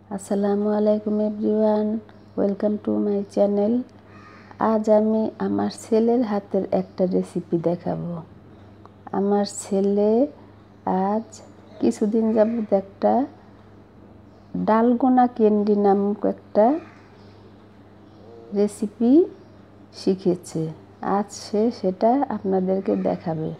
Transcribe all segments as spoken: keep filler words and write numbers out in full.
আসসালামু আলাইকুম everyone, welcome to my channel. আজ আমি আমার ছেলের হাতের একটা রেসিপি দেখাবো। আমার ছেলে আজ কিছুদিন যাবত একটা ডালগোনা ক্যান্ডি নামক একটা রেসিপি শিখেছে। আজ সে সেটা আপনাদেরকে দেখাবে।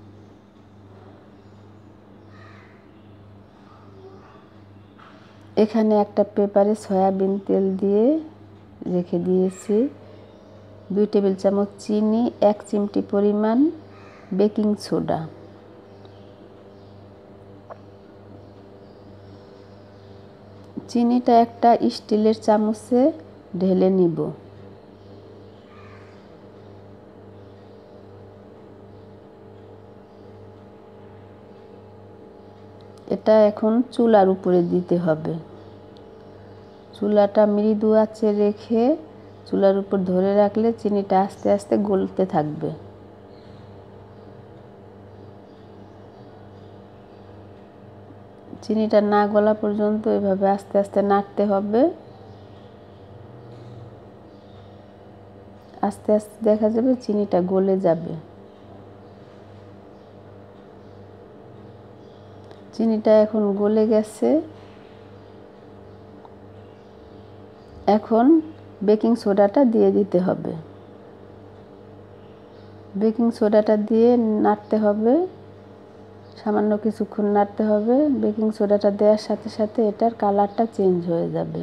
এখানে একটা পেপারে সয়াবিন তেল দিয়ে রেখে দিয়েছি, দুই টেবিল চামচ চিনি, এক চিমটি পরিমাণ বেকিং সোডা। চিনিটা একটা স্টিলের চামচে ঢেলে নিব। এটা এখন চুলার উপরে দিতে হবে। চুলাটা মৃদু আঁচে রেখে চুলার উপর ধরে রাখলে চিনিটা আস্তে আস্তে গলতে থাকবে। চিনিটা না গলা পর্যন্ত এভাবে আস্তে আস্তে নাড়তে হবে। আস্তে আস্তে দেখা যাবে চিনিটা গলে যাবে। চিনিটা এখন গলে গেছে। এখন বেকিং সোডাটা দিয়ে দিতে হবে। বেকিং সোডাটা দিয়ে নাড়তে হবে, সামান্য কিছুক্ষণ নাড়তে হবে। বেকিং সোডাটা দেওয়ার সাথে সাথে এটার কালারটা চেঞ্জ হয়ে যাবে।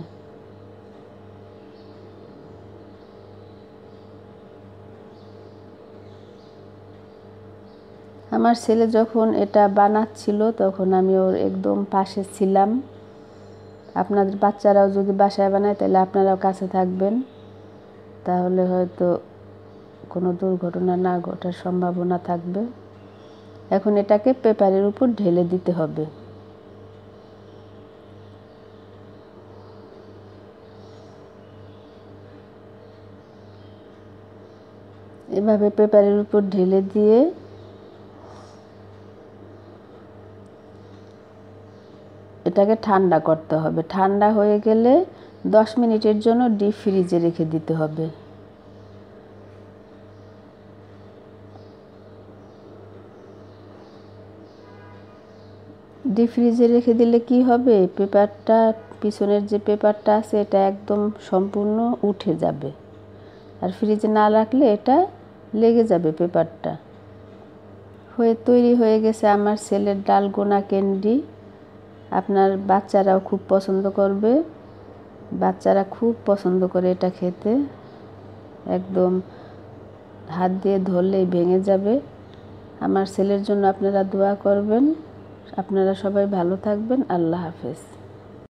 আমার ছেলে যখন এটা বানাচ্ছিল তখন আমি ওর একদম পাশে ছিলাম। আপনাদের বাচ্চারাও যদি বাসায় বানায় তাহলে আপনারাও কাছে থাকবেন, তাহলে হয়তো কোনো দুর্ঘটনা না ঘটার সম্ভাবনা থাকবে। এখন এটাকে পেপারের উপর ঢেলে দিতে হবে। এভাবে পেপারের উপর ঢেলে দিয়ে এটাকে ঠান্ডা করতে হবে। ঠান্ডা হয়ে গেলে দশ মিনিটের জন্য ডিপ ফ্রিজে রেখে দিতে হবে। ডিপ ফ্রিজে রেখে দিলে কি হবে, পেপারটা পিছনের যে পেপারটা আছে এটা একদম সম্পূর্ণ উঠে যাবে। আর ফ্রিজে না রাখলে এটা লেগে যাবে পেপারটা। হয়ে তৈরি হয়ে গেছে আমার ছেলের ডালগোনা ক্যান্ডি। আপনার বাচ্চারাও খুব পছন্দ করবে। বাচ্চারা খুব পছন্দ করে এটা খেতে। একদম হাত দিয়ে ধরলেই ভেঙে যাবে। আমার ছেলের জন্য আপনারা দোয়া করবেন। আপনারা সবাই ভালো থাকবেন। আল্লাহ হাফেজ।